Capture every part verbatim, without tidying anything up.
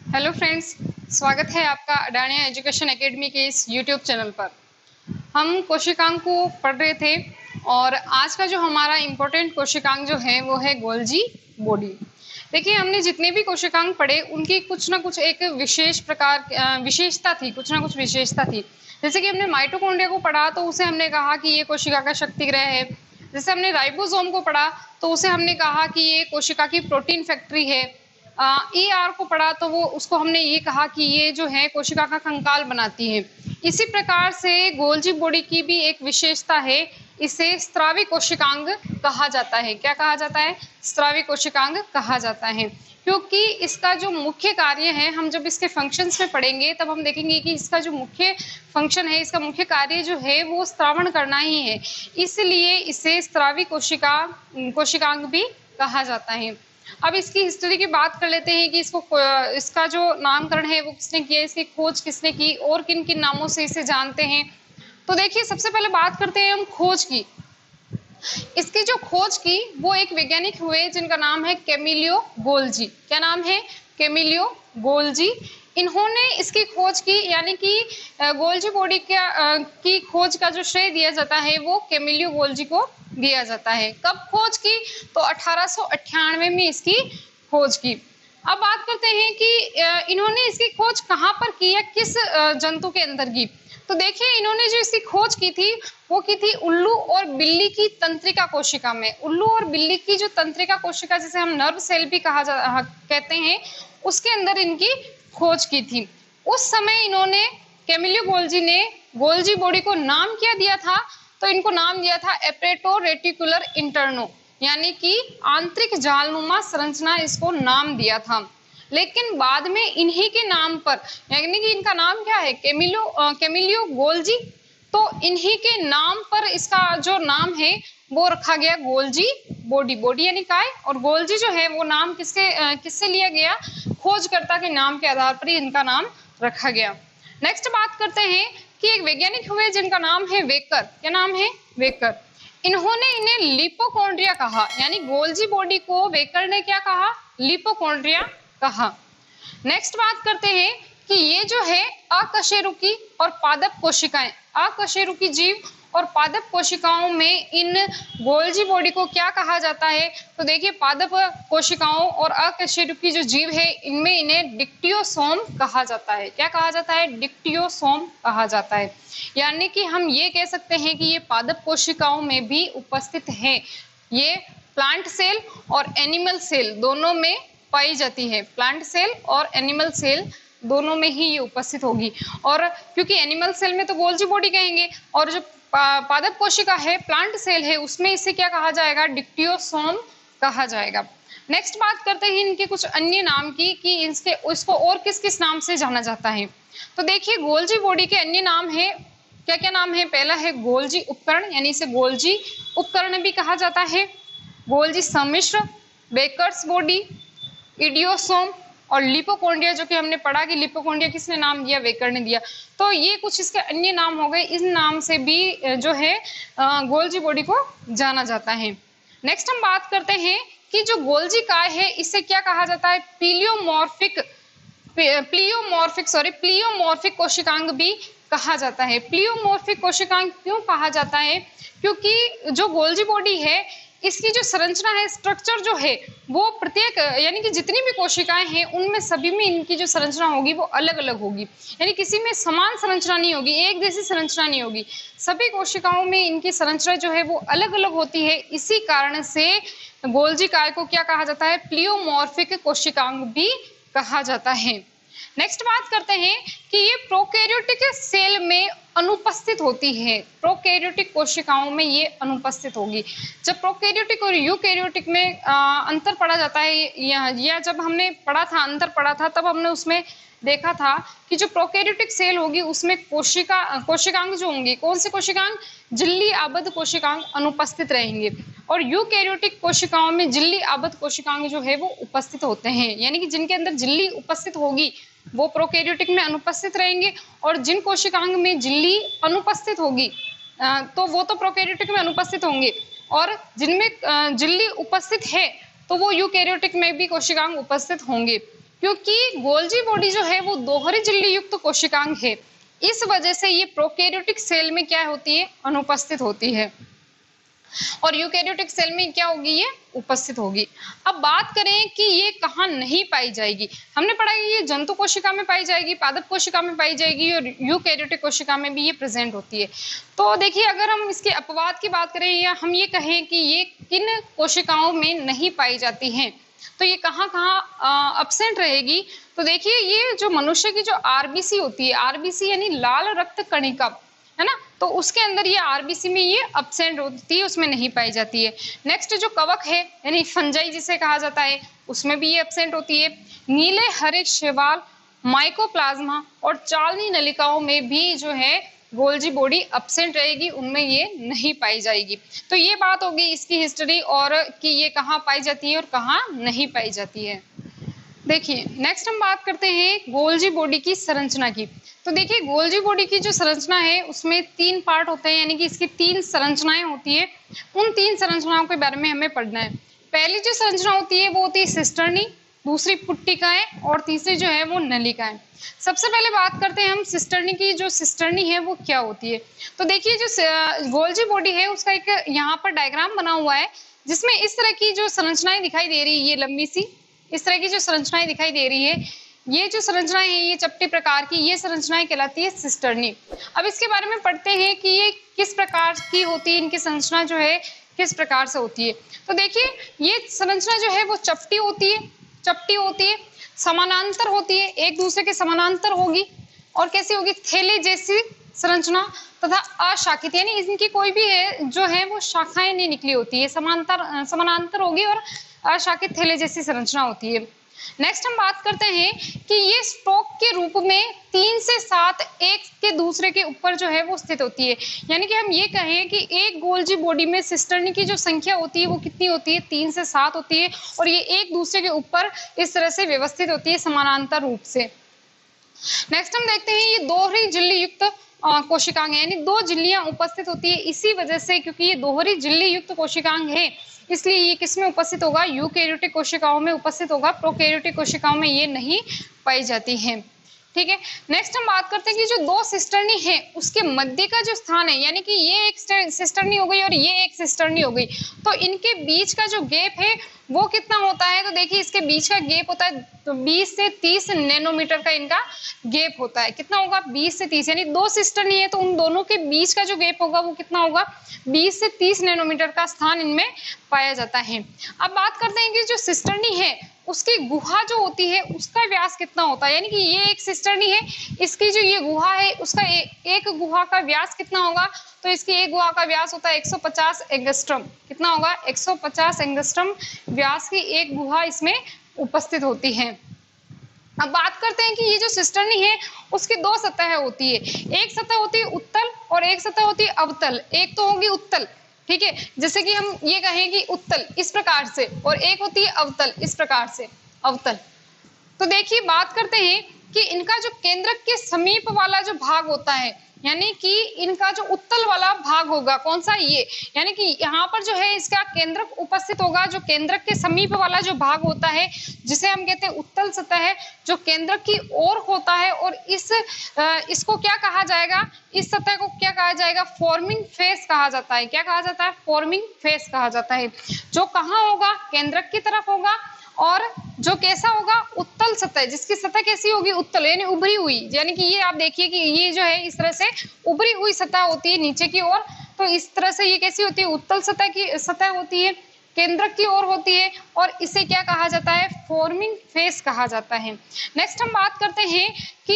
Hello friends, स्वागत है आपका अडानिया एजुकेशन एकेडमी के इस यूट्यूब चैनल पर। हम कोशिकांग को पढ़ रहे थे और आज का जो हमारा इम्पोर्टेंट कोशिकांग जो है वो है गोल्जी बॉडी। देखिए, हमने जितने भी कोशिकांग पढ़े उनकी कुछ ना कुछ एक विशेष प्रकार विशेषता थी, कुछ ना कुछ विशेषता थी। जैसे कि हमने माइटोकॉन्ड्रिया को पढ़ा तो उसे हमने कहा कि ये कोशिका का शक्तिगृह है। जैसे हमने राइबोसोम को पढ़ा तो उसे हमने कहा कि ये कोशिका की प्रोटीन फैक्ट्री है। ई आर को पढ़ा तो वो उसको हमने ये कहा कि ये जो है कोशिका का कंकाल बनाती है। इसी प्रकार से गोल्जी बॉडी की भी एक विशेषता है, इसे स्त्रावी कोशिकांग कहा जाता है। क्या कहा जाता है? स्त्रावी कोशिकांग कहा जाता है, क्योंकि इसका जो मुख्य कार्य है, हम जब इसके फंक्शंस में पढ़ेंगे तब हम देखेंगे कि इसका जो मुख्य फंक्शन है, इसका मुख्य कार्य जो है वो स्त्रावण करना ही है। इसलिए इसे स्त्रावी कोशिका कोशिकांग भी कहा जाता है। अब इसकी हिस्ट्री की बात कर लेते हैं कि इसको इसका जो नामकरण है वो किसने किया, इसकी खोज किसने की और किन किन नामों से इसे जानते हैं। तो देखिए, सबसे पहले बात करते हैं हम खोज की। इसकी जो खोज की वो एक वैज्ञानिक हुए जिनका नाम है कैमिलियो गोल्जी। क्या नाम है? Camillo Golgi. इन्होंने इसकी खोज की, यानी कि गोल्जी बॉडी की खोज का जो श्रेय दिया जाता है वो कैमिलियो गोल्जी को दिया जाता है। कब खोज की? तो अठारह सौ अट्ठानवे में इसकी खोज की। अब बात करते हैं कि इन्होंने इसकी खोज कहाँ पर की है, किस जंतु के अंदर की। तो देखिए, इन्होंने जो इसकी खोज की थी वो की थी उल्लू और बिल्ली की तंत्रिका कोशिका में। उल्लू और बिल्ली की जो तंत्रिका कोशिका, जिसे हम नर्व सेल भी कहा जा कहते हैं, उसके अंदर इनकी खोज की थी। उस समय इन्होंने कैमिलियो गोल्जी ने गोल्जी बॉडी को नाम क्या दिया था? तो इनको नाम दिया था एपरेटो रेटिकुलर इंटरनो, यानी कि आंतरिक जालनुमा संरचना, इसको नाम दिया था। लेकिन बाद में इन्हीं के नाम पर, यानी कि इनका नाम क्या है? Camillo Camillo Golgi. तो इन्हीं के नाम पर इसका जो नाम है वो रखा गया गोल्जी बॉडी। बॉडी यानी काय, और गोल्जी जो है वो नाम किसके किससे लिया गया? खोजकर्ता के नाम के आधार पर इनका नाम रखा गया। नेक्स्ट बात करते हैं कि एक वैज्ञानिक हुए जिनका नाम है वेकर। क्या नाम है? वेकर। इन्होंने इन्हें लिपोकॉन्ड्रिया कहा, यानी गोल्जी बॉडी को वेकर ने क्या कहा? लिपोकॉन्ड्रिया कहा। नेक्स्ट बात करते हैं कि ये जो है अकशेरुकी और पादप कोशिकाएं, अकशेरुकी जीव और पादप कोशिकाओं में इन गोल्जी बॉडी को क्या कहा जाता है? तो देखिए, पादप कोशिकाओं और अकशेरुकी जो जीव है इनमें इन्हें डिक्टियोसोम कहा जाता है। क्या कहा जाता है? डिक्टियोसोम कहा जाता है। यानी कि हम ये कह सकते हैं कि ये पादप कोशिकाओं में भी उपस्थित है। ये प्लांट सेल और एनिमल सेल दोनों में पाई जाती है। प्लांट सेल और एनिमल सेल दोनों में ही ये उपस्थित होगी। और क्योंकि एनिमल सेल में तो गोल्जी बॉडी कहेंगे, और जो पादप कोशिका है, प्लांट सेल है, उसमें इसे क्या कहा जाएगा? डिक्टियोसोम कहा जाएगा। नेक्स्ट बात करते हैं इनके कुछ अन्य नाम की कि इसके इसको और किस किस नाम से जाना जाता है। तो देखिए, गोल्जी बॉडी के अन्य नाम है, क्या क्या नाम है? पहला है गोल्जी उपकरण, यानी इसे गोल्जी उपकरण भी कहा जाता है। गोल्जी सम्मिश्र, बेकर्स बॉडी, इडियोसोम और लिपोकॉन्ड्रिया, जो कि हमने पढ़ा कि लिपोकॉन्ड्रिया किसने नाम दिया? वेकर ने दिया। तो ये कुछ इसके अन्य नाम हो गए। इस नाम से भी जो है गोल्जी बॉडी को जाना जाता है। नेक्स्ट हम बात करते हैं कि जो गोल्जी काय है इसे क्या कहा जाता है? प्लियोमॉर्फिक प्लियोमॉर्फिक सॉरी प्लियोमॉर्फिक कोशिकांग भी कहा जाता है। प्लियोमॉर्फिक कोशिकांग क्यों कहा जाता है? क्योंकि जो गोल्जी बॉडी है इसकी जो संरचना है, स्ट्रक्चर जो है वो प्रत्येक, यानी कि जितनी भी कोशिकाएं हैं उनमें सभी में इनकी जो संरचना होगी वो अलग अलग होगी। यानी किसी में समान संरचना नहीं होगी, एक जैसी संरचना नहीं होगी। सभी कोशिकाओं में इनकी संरचना जो है वो अलग अलग होती है। इसी कारण से गोल्जी काय को क्या कहा जाता है? प्लियोमॉर्फिक कोशिकांग भी कहा जाता है। नेक्स्ट बात करते हैं कि ये प्रोकैरियोटिक सेल में अनुपस्थित होती है। प्रोकैरियोटिक कोशिकाओं में ये अनुपस्थित होगी। जब प्रोकैरियोटिक और यूकैरियोटिक में आ, अंतर पढ़ा जाता है, या, या जब हमने पढ़ा था अंतर पढ़ा था तब हमने उसमें देखा था कि जो प्रोकैरियोटिक सेल होगी उसमें कोशिका कोशिकांग जो होंगी, कौन से कोशिकांग? झिल्ली आबद्ध कोशिकांग अनुपस्थित रहेंगे। और यूकैरियोटिक कोशिकाओं में झिल्ली आबद्ध कोशिकांग जो है वो उपस्थित होते हैं, यानी कि जिनके अंदर झिल्ली उपस्थित होगी वो प्रोकैरियोटिक में अनुपस्थित रहेंगे, और जिन कोशिकांग में झिल्ली अनुपस्थित होगी तो वो तो प्रोकैरियोटिक में अनुपस्थित होंगे, और जिनमें झिल्ली उपस्थित है तो वो यूकैरियोटिक में भी कोशिकांग उपस्थित होंगे। क्योंकि गोल्जी बॉडी जो है वो दोहरी झिल्ली युक्त कोशिकांग है, इस वजह से ये प्रोकैरियोटिक सेल में क्या होती है, अनुपस्थित होती है, और यूकैरियोटिक सेल में क्या होगी, ये उपस्थित होगी। अब बात करें कि ये कहाँ नहीं पाई जाएगी, हमने पढ़ा कि ये जंतु कोशिका में पाई जाएगी, पादप कोशिका में पाई जाएगी, और यूकैरियोटिक कोशिका में भी ये प्रेजेंट होती है। तो देखिए, अगर हम इसके अपवाद की बात करें या हम ये कहें कि ये किन कोशिकाओं में नहीं पाई जाती हैं, तो ये कहाँ कहाँ अब्सेंट रहेगी, तो देखिए ये जो मनुष्य की जो आरबीसी होती है, आरबीसी यानी लाल रक्त कणिका है ना, तो उसके अंदर ये आरबीसी में ये अब्सेंट होती है, उसमें नहीं पाई जाती है। नेक्स्ट जो कवक है यानी फंजाई जिसे कहा जाता है, उसमें भी ये अब्सेंट होती है। नीले हरे शैवाल, माइकोप्लाज्मा और चालनी नलिकाओं में भी जो है गोल्जी बॉडी अब्सेंट रहेगी, उनमें ये नहीं पाई जाएगी। तो ये बात होगी इसकी हिस्ट्री और कि ये कहाँ पाई जाती है और कहाँ नहीं पाई जाती है। देखिए नेक्स्ट हम बात करते हैं गोल्जी बॉडी की संरचना की। तो देखिए गोल्जी बॉडी की जो संरचना है उसमें तीन पार्ट होते हैं, यानी कि इसकी तीन संरचनाएं होती है। उन तीन संरचनाओं के बारे में हमें पढ़ना है। पहली जो संरचना होती है वो होती है सिस्टर्नी, दूसरी पुट्टिकाएं और तीसरी जो है वो नलिकाएं। सबसे पहले बात करते हैं हम सिस्टर्नी की। जो सिस्टर्नी है वो क्या होती है, तो देखिए जो गोल्जी बॉडी है उसका एक यहाँ पर डायग्राम बना हुआ है जिसमें इस तरह की जो संरचनाएं दिखाई दे रही है, ये लंबी सी इस तरह की जो संरचनाएं दिखाई दे रही है, ये जो संरचनाएं है ये चपटी प्रकार की, ये संरचनाएं कहलाती है सिस्टर्नी। अब इसके बारे में पढ़ते हैं कि ये किस प्रकार की होती है, इनकी संरचना जो है किस प्रकार से होती है। तो देखिए ये संरचना जो है वो चपटी होती है, चपटी होती है, समानांतर होती है, एक दूसरे के समानांतर होगी, और कैसी होगी, थैले जैसी संरचना तथा अशाखित, यानी इनकी कोई भी है जो है वो शाखाएं नहीं निकली होती है, समांतर समानांतर होगी और अशाखित थैले जैसी संरचना होती है। नेक्स्ट हम बात करते हैं कि ये स्टॉक के रूप में तीन से सात एक के दूसरे के ऊपर जो है वो स्थित होती है, यानी कि हम ये कहें कि एक गोल्जी बॉडी में सिस्टर्नी की जो संख्या होती है वो कितनी होती है, तीन से सात होती है, और ये एक दूसरे के ऊपर इस तरह से व्यवस्थित होती है समानांतर रूप से। नेक्स्ट हम देखते हैं ये दोहरी झिल्ली युक्त कोशिकांग है, यानी दो झिल्लियां उपस्थित होती है, इसी वजह से क्योंकि ये दोहरी झिल्ली युक्त कोशिकांग है इसलिए ये किसमें उपस्थित होगा, यूकैरियोटिक कोशिकाओं में उपस्थित होगा, प्रोकैरियोटिक कोशिकाओं में ये नहीं पाई जाती है। ठीक है, नेक्स्ट हम बात करते हैं कि जो दो सिस्टर्नी है उसके मध्य का जो स्थान है, यानी कि ये एक सिस्टर्नी हो गई और ये एक सिस्टर्नी हो गई, तो इनके बीच का जो गैप है वो कितना होता है, तो देखिए इसके बीच का गैप होता है तो बीस से तीस नैनोमीटर का इनका गैप होता है। कितना होगा, बीस से तीस, यानी दो सिस्टर्नी है तो उन दोनों के बीच का जो गैप होगा वो कितना होगा, बीस से तीस नैनोमीटर का स्थान इनमें पाया जाता है। अब बात करते हैं कि जो सिस्टर्नी है उसकी गुहा जो होती है उसका व्यास कितना होता है, यानी कि ये एक सिस्टर्नी है, इसकी जो ये गुहा है उसका ए, एक गुहा का व्यास कितना होगा, तो इसकी एक गुहा का व्यास होता है एक सौ पचास एंगस्ट्रम। कितना होगा, एक सौ पचास एंगस्ट्रम व्यास की एक गुहा इसमें उपस्थित होती है। अब बात करते हैं कि ये जो सिस्टर्नी है उसकी दो सतह होती है, एक सतह होती है उत्तल और एक सतह होती है अवतल। एक तो होगी उत्तल, ठीक है, जैसे कि हम ये कहें कि उत्तल इस प्रकार से, और एक होती है अवतल इस प्रकार से, अवतल। तो देखिए बात करते हैं कि इनका जो केंद्रक के समीप वाला जो भाग होता है, यानी कि इनका जो उत्तल वाला भाग होगा कौन सा, ये, यानी कि यहाँ पर जो है इसका केंद्रक उपस्थित होगा, जो केंद्रक के समीप वाला जो भाग होता है जिसे हम कहते हैं उत्तल सतह है, जो केंद्रक की ओर होता है, और इस इसको क्या कहा जाएगा, इस सतह को क्या कहा जाएगा, फॉर्मिंग फेस कहा जाता है। क्या कहा जाता है, फॉर्मिंग फेस कहा जाता है, जो कहाँ होगा, केंद्रक की तरफ होगा, और जो कैसा होगा, उत्तल सतह, जिसकी सतह कैसी होगी, उत्तल यानी उभरी हुई, यानी कि ये आप देखिए कि ये जो है इस तरह से उभरी हुई सतह होती है नीचे की ओर, तो इस तरह से ये कैसी होती है, उत्तल सतह की सतह होती है, केंद्रक की ओर होती है, और इसे क्या कहा जाता है, फॉर्मिंग फेस कहा जाता है। नेक्स्ट हम बात करते हैं कि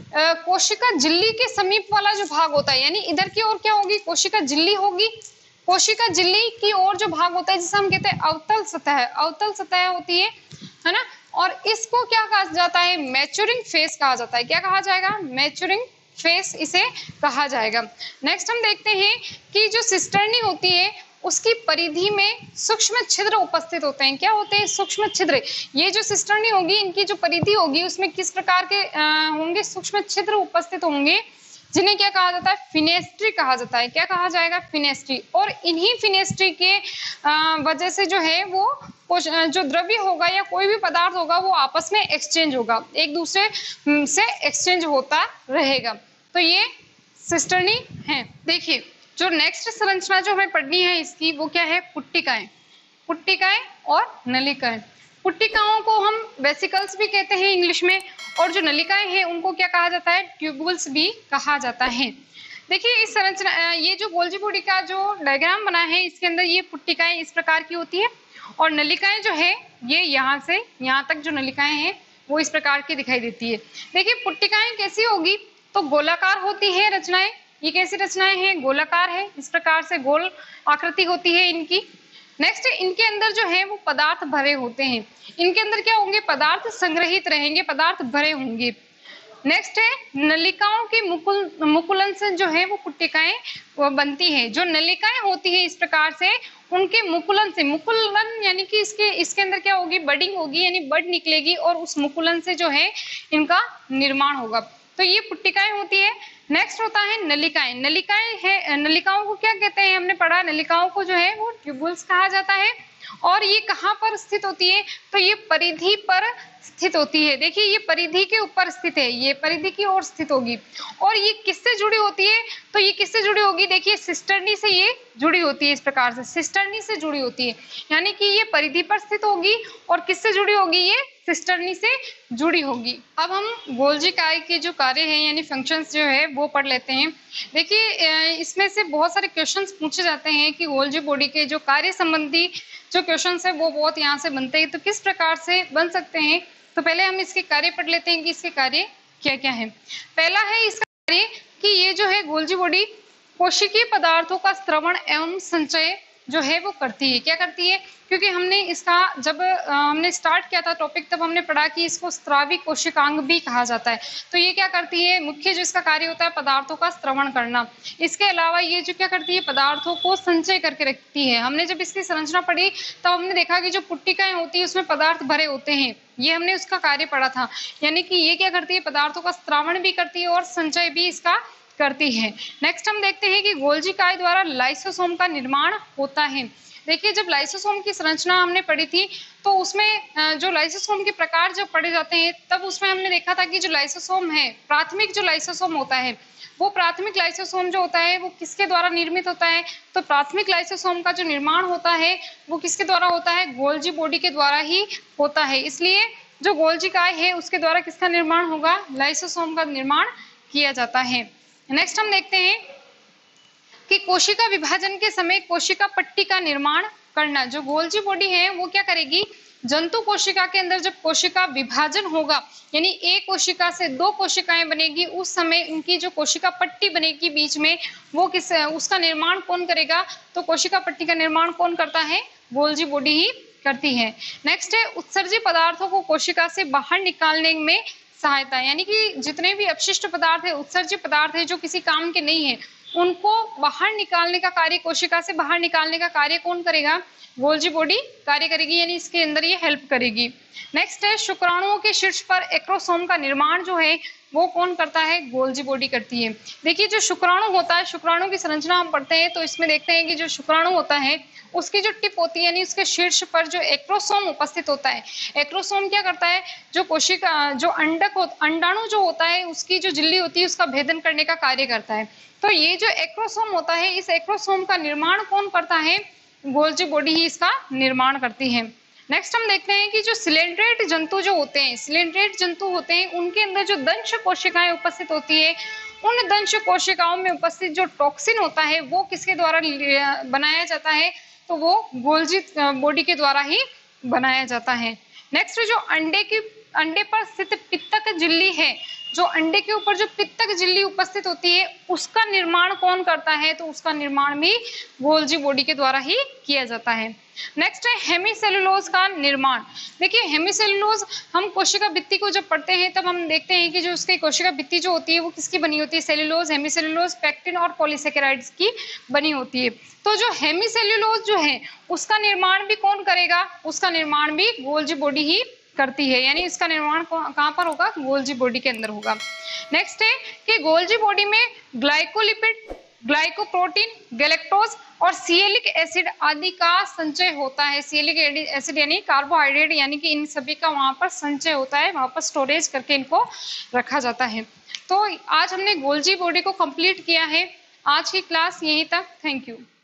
कोशिका झिल्ली के समीप वाला जो भाग होता है, यानी इधर की ओर क्या होगी, कोशिका झिल्ली होगी, कोशिका झिल्ली की ओर जो भाग होता है जिसे हम कहते हैं अवतल सतह, अवतल सतह होती है है ना, और इसको क्या कहा जाता है, मैच्योरिंग फेस कहा जाता है। क्या कहा जाएगा, मैच्योरिंग फेस इसे कहा जाएगा। नेक्स्ट हम देखते हैं कि जो सिस्टर्नी होती है उसकी परिधि में सूक्ष्म छिद्र उपस्थित होते हैं। क्या होते हैं, सूक्ष्म छिद्र। ये जो सिस्टर्नी होगी इनकी जो परिधि होगी उसमें किस प्रकार के होंगे, सूक्ष्म छिद्र उपस्थित होंगे, जिन्हें क्या कहा जाता है, फिनेस्ट्री कहा जाता है। क्या कहा जाएगा, फिनेस्ट्री। और इन्हीं फिनेस्ट्री के वजह से जो है वो जो द्रव्य होगा या कोई भी पदार्थ होगा वो आपस में एक्सचेंज होगा, एक दूसरे से एक्सचेंज होता रहेगा। तो ये सिस्टर्नी है। देखिए जो नेक्स्ट संरचना जो हमें पढ़नी है इसकी, वो क्या है, पुट्टिकाएं। पुट्टिकाएं और नलिकाएं। पुट्टिकाओं को हम वेसिकल्स भी कहते हैं इंग्लिश में, और जो नलिकाएं हैं उनको क्या कहा जाता है, ट्यूबुल्स भी कहा जाता है। देखिए इस संरचना, ये जो गोल्जी बॉडी का जो डायग्राम बना है इसके अंदर ये पुट्टिकाएं इस प्रकार की होती है, और नलिकाएं जो है ये यहाँ से यहाँ तक जो नलिकाएं हैं वो इस प्रकार की दिखाई देती है। देखिए पुट्टिकाएं कैसी होगी, तो गोलाकार होती है रचनाएं। ये कैसी रचनाएं हैं, गोलाकार है, इस प्रकार से गोल आकृति होती है इनकी। नेक्स्ट इनके अंदर जो है वो पदार्थ भरे होते हैं। इनके अंदर क्या होंगे, पदार्थ संग्रहित रहेंगे, पदार्थ भरे होंगे। नेक्स्ट है नलिकाओं के मुकुल मुकुलन से जो है वो पुट्टिकाएं वो बनती है। जो नलिकाएं होती है इस प्रकार से उनके मुकुलन से, मुकुलन यानी कि इसके इसके अंदर क्या होगी, बडिंग होगी, यानी बड निकलेगी, और उस मुकुलन से जो है इनका निर्माण होगा। तो ये पुट्टिकाएं होती है। नेक्स्ट होता है नलिकाएं। नलिकाएं है, नलिकाओं को क्या कहते हैं, हमने पढ़ा नलिकाओं को जो है वो ट्यूबुल्स कहा जाता है। और ये कहाँ पर स्थित होती है, तो ये परिधि पर स्थित होती है। देखिए ये परिधि के ऊपर स्थित है, ये परिधि की ओर स्थित होगी। और ये किससे जुड़ी होती है, तो ये किससे जुड़ी होगी, देखिए सिस्टर्नी से ये जुड़ी होती है, इस प्रकार से सिस्टर्नी से जुड़ी होती है। यानी कि ये परिधि पर स्थित होगी और किससे जुड़ी होगी, ये सिस्टर्नी से जुड़ी होगी। अब हम गोल्जी काय के जो कार्य हैं यानी फंक्शंस जो है वो पढ़ लेते हैं। देखिए इसमें से बहुत सारे क्वेश्चंस पूछे जाते हैं कि गोल्जी बॉडी के जो कार्य संबंधी जो क्वेश्चंस है वो बहुत यहाँ से बनते हैं। तो किस प्रकार से बन सकते हैं, तो पहले हम इसके कार्य पढ़ लेते हैं कि इसके कार्य क्या क्या है। पहला है इसका कार्य कि ये जो है गोल्जी बॉडी कोशिकीय पदार्थों का स्रवण एवं संचय जो है वो करती है। क्या करती है, क्योंकि हमने इसका जब आ, हमने स्टार्ट किया था टॉपिक तब हमने पढ़ा कि इसको स्रावी कोशिकांग भी कहा जाता है। तो ये क्या करती है, मुख्य जो इसका कार्य होता है पदार्थों का स्रवण करना। इसके अलावा ये जो क्या करती है, पदार्थों को संचय करके रखती है। हमने जब इसकी संरचना पढ़ी तब हमने देखा कि जो पुट्टिकाएं होती है उसमें पदार्थ भरे होते हैं, ये हमने उसका कार्य पढ़ा था। यानी कि ये क्या करती है, पदार्थों का स्रावण भी करती है और संचय भी इसका करती है। नेक्स्ट हम देखते हैं कि गोल्जी काय द्वारा लाइसोसोम का निर्माण होता है। देखिए जब लाइसोसोम की संरचना हमने पढ़ी थी तो उसमें जो लाइसोसोम के प्रकार जब पढ़े जाते हैं तब उसमें हमने देखा था कि जो लाइसोसोम है, प्राथमिक जो लाइसोसोम होता है, वो प्राथमिक लाइसोसोम जो होता है वो किसके द्वारा निर्मित होता है, तो प्राथमिक लाइसोसोम का जो निर्माण होता है वो किसके द्वारा होता है, गोल्जी बॉडी के द्वारा ही होता है। इसलिए जो गोल्जी काय है उसके द्वारा किसका निर्माण होगा, लाइसोसोम का निर्माण किया जाता है। नेक्स्ट हम देखते हैं कि कोशिका विभाजन के समय कोशिका पट्टी का निर्माण करना। जो गोल्जी बॉडी है वो क्या करेगी, जंतु कोशिका के अंदर जब कोशिका विभाजन होगा यानी एक कोशिका से दो कोशिकाएं बनेगी, उस समय इनकी जो कोशिका पट्टी बनेगी बीच में, वो किस उसका निर्माण कौन करेगा, तो कोशिका पट्टी का निर्माण कौन करता है, गोल्जी बॉडी ही करती है। नेक्स्ट है उत्सर्जी पदार्थों को कोशिका से बाहर निकालने में सहायता। यानी कि जितने भी अपशिष्ट पदार्थ है, उत्सर्जी पदार्थ है जो किसी काम के नहीं है, उनको बाहर निकालने का कार्य, कोशिका से बाहर निकालने का कार्य कौन करेगा, गोल्जी बॉडी कार्य करेगी, यानी इसके अंदर ये हेल्प करेगी। नेक्स्ट है शुक्राणुओं के शीर्ष पर एक्रोसोम का निर्माण जो है वो कौन करता है, गोल्जी बॉडी करती है। देखिए जो शुक्राणु होता है, शुक्राणु की संरचना हम पढ़ते हैं तो इसमें देखते हैं कि जो शुक्राणु होता है उसकी जो टिप होती है यानी उसके शीर्ष पर जो एक्रोसोम उपस्थित होता है। एक्रोसोम क्या करता है, जो कोशिका जो अंडक हो, अंडाणु जो होता है उसकी जो झिल्ली होती है उसका भेदन करने का कार्य करता है। तो ये जो एक्रोसोम होता है, इस एक्रोसोम का निर्माण कौन करता है, गोल्जी बॉडी ही इसका निर्माण करती है। नेक्स्ट हम देखते हैं कि जो सिलेंड्रेट जंतु जो होते हैं, सिलेंड्रेट जंतु होते हैं उनके अंदर जो दंश कोशिकाएं उपस्थित होती है, उन दंश कोशिकाओं में उपस्थित जो टॉक्सिन होता है वो किसके द्वारा बनाया जाता है, तो वो गोल्जी बॉडी के द्वारा ही बनाया जाता है। नेक्स्ट जो अंडे की अंडे पर स्थित पित्तक झिल्ली है, जो अंडे के ऊपर जो पित्तक झिल्ली उपस्थित होती है उसका निर्माण कौन करता है, तो उसका निर्माण भी गोल्जी बॉडी के द्वारा ही किया जाता है। नेक्स्ट है हेमीसेलुलोज का निर्माण। देखिए हेमीसेलुलोज हम कोशिका भित्ति को जब पढ़ते हैं तब हम देखते हैं कि जो उसकी कोशिका भित्ति जो होती है वो किसकी बनी होती है, सेलुलोज, हेमीसेलुलोज, पेक्टिन और पॉलीसेकेराइड्स की बनी होती है। तो जो हेमीसेलुलोज जो है उसका निर्माण भी कौन करेगा, उसका निर्माण भी गोल्जी बॉडी ही करती है, यानी इसका निर्माण कहाँ पर होगा, गोल्जी बॉडी के अंदर होगा। नेक्स्ट है कि गोल्जी बॉडी में ग्लाइकोलिपिड, ग्लाइकोप्रोटीन, गैलेक्टोज और सिएलिक एसिड आदि का संचय होता है। सिएलिक एसिड यानी कार्बोहाइड्रेट, यानी कि इन सभी का वहां पर संचय होता है, वहां पर स्टोरेज करके इनको रखा जाता है। तो आज हमने गोल्जी बॉडी को कंप्लीट किया है। आज की क्लास यहीं तक। Thank you.